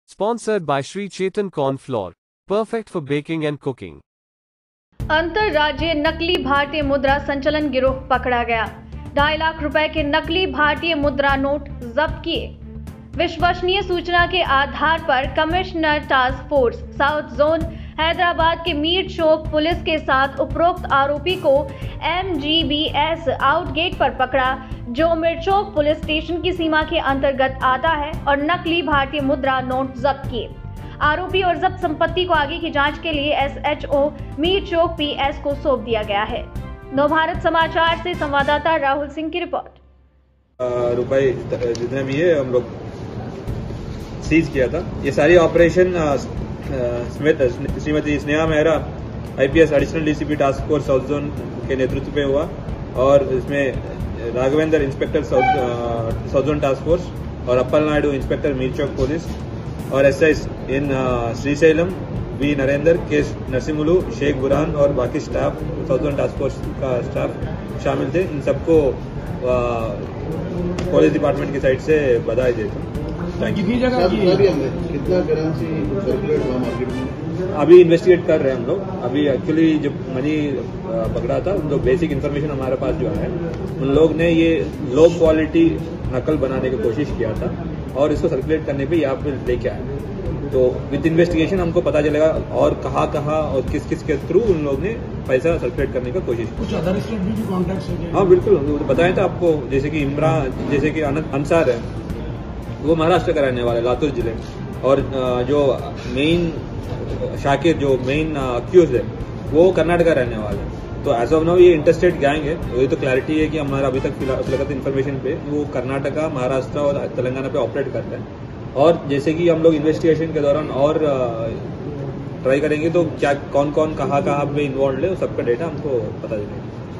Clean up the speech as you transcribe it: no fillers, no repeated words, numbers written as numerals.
Sponsored by Sri Chetan Corn Flour. Perfect for baking and cooking. अंतरराज्यीय नकली भारतीय मुद्रा संचलन गिरोह पकड़ा गया। 2.5 लाख रुपए के नकली भारतीय मुद्रा नोट जब्त किए। विश्वसनीय सूचना के आधार पर commissioner task force south zone Hyderabad के मीर चौक पुलिस के साथ उपरोक्त आरोपी को MGBS आउटगेट पर पकड़ा, जो मीर चौक पुलिस स्टेशन की सीमा के अंतर्गत आता है, और नकली भारतीय मुद्रा नोट जब्त किए। आरोपी और जब्त संपत्ति को आगे की जांच के लिए SHO मीर चौक PS को सौंप दिया गया है। नवभारत समाचार से संवाददाता राहुल सिंह की रिपोर्ट। रुपए जितने भी है हम लोग सीज किया था। ये सारी operation Shrimati Sneha Mehra IPS additional DCP task force south zone के नेतृत्व पे हुआ, और इसमें Raghavendra inspector south zone task force और अप्पल नायडू इंस्पेक्टर मीर चौक पुलिस और SIs इन श्रीशैलम V नरेंद्र के नरसिमुलु शेख बुरहान और बाकी staff south zone task force का स्टाफ शामिल थे। इन सबको पुलिस डिपार्टमेंट की साइड से बधाई देता हूँ। कितना करेंसी सर्कुलेट हुआ मार्केट में? अभी इन्वेस्टिगेट कर रहे हैं हम लोग। अभी एक्चुअली जब मनी पकड़ा था, उन लोग बेसिक इन्फॉर्मेशन हमारे पास जो है, उन लोग ने ये लो क्वालिटी नकल बनाने की कोशिश किया था और इसको सर्कुलेट करने पे यहाँ पे लेके आए। तो विद इन्वेस्टिगेशन हमको पता चलेगा और कहाँ और किस के थ्रू उन लोग ने पैसा सर्कुलेट करने का कोशिश की। कुछ अदर स्टेट भी कॉन्टैक्ट है? हाँ बिल्कुल, बताया था आपको, जैसे कि जैसे कि अंसार है, वो महाराष्ट्र का रहने वाला है, लातूर जिले, और जो मेन शाकिर जो मेन अक्यूज है वो कर्नाटका रहने वाला है। तो एज ऑफ नाउ ये इंटरस्टेट गैंग है। ये तो क्लैरिटी है कि हमारा अभी तक फिलहाल इन्फॉर्मेशन पे वो कर्नाटका, महाराष्ट्र और तेलंगाना पे ऑपरेट करते हैं। और जैसे कि हम लोग इन्वेस्टिगेशन के दौरान और ट्राई करेंगे तो क्या कौन कहाँ पे इन्वॉल्व है, सबका डेटा हमको पता चलेगा।